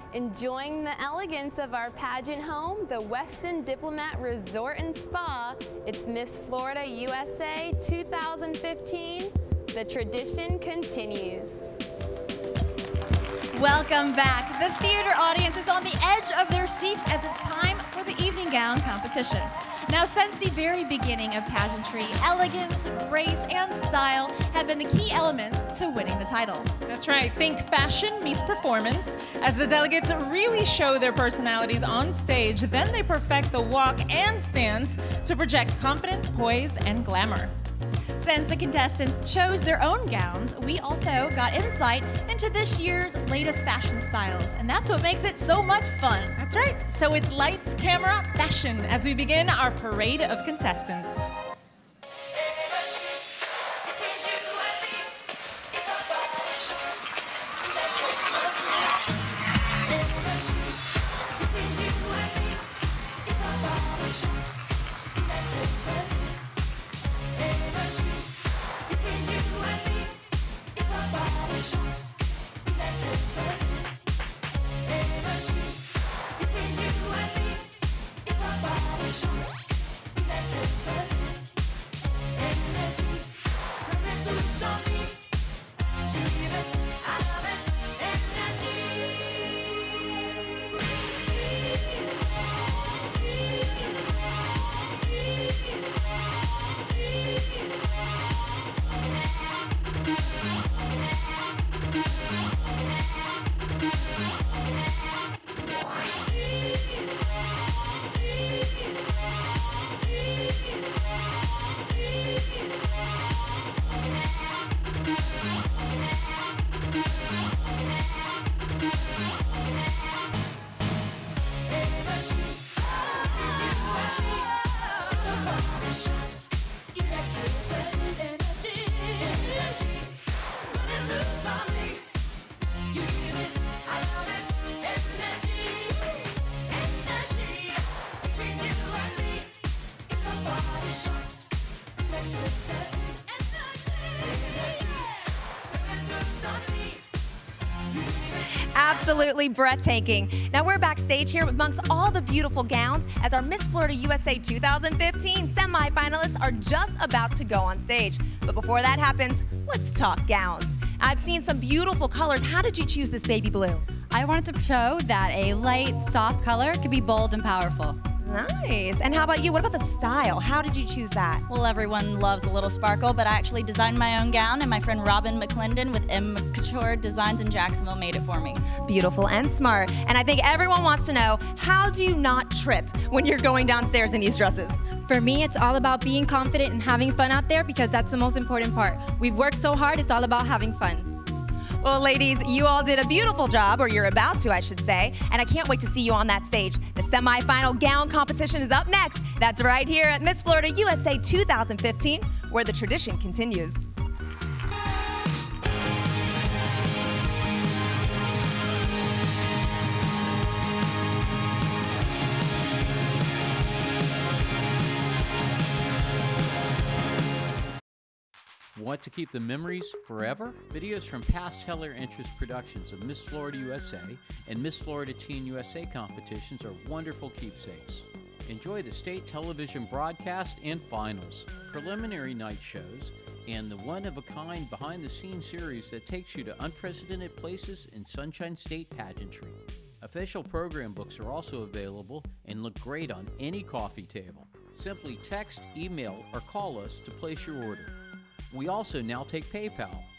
Enjoying the elegance of our pageant home, the Westin Diplomat Resort and Spa. It's Miss Florida USA 2015. The tradition continues. Welcome back. The theater audience is on the edge of their seats as it's time for the evening gown competition. Now, since the very beginning of pageantry, elegance, grace, and style have been the key elements to winning the title. That's right. Think fashion meets performance. As the delegates really show their personalities on stage, then they perfect the walk and stance to project confidence, poise, and glamour. Since the contestants chose their own gowns, we also got insight into this year's latest fashion styles, and that's what makes it so much fun. That's right. So it's lights, camera, fashion as we begin our parade of contestants. Absolutely breathtaking. Now we're backstage here amongst all the beautiful gowns as our Miss Florida USA 2015 semi-finalists are just about to go on stage. But before that happens, let's talk gowns. I've seen some beautiful colors. How did you choose this baby blue? I wanted to show that a light, soft color could be bold and powerful. Nice. And how about you? What about the style? How did you choose that? Well, everyone loves a little sparkle, but I actually designed my own gown, and my friend Robin McClendon with M Couture Designs in Jacksonville made it for me. Beautiful and smart. And I think everyone wants to know, how do you not trip when you're going downstairs in these dresses? For me, it's all about being confident and having fun out there because that's the most important part. We've worked so hard, it's all about having fun. Well, ladies, you all did a beautiful job, or you're about to, I should say, and I can't wait to see you on that stage. The semi-final gown competition is up next. That's right here at Miss Florida USA 2015, where the tradition continues. Want to keep the memories forever? Videos from past Tel-Air Interest productions of Miss Florida USA and Miss Florida Teen USA competitions are wonderful keepsakes. Enjoy the state television broadcast and finals, preliminary night shows, and the one-of-a-kind behind-the-scenes series that takes you to unprecedented places in Sunshine State pageantry. Official program books are also available and look great on any coffee table. Simply text, email, or call us to place your order. We also now take PayPal.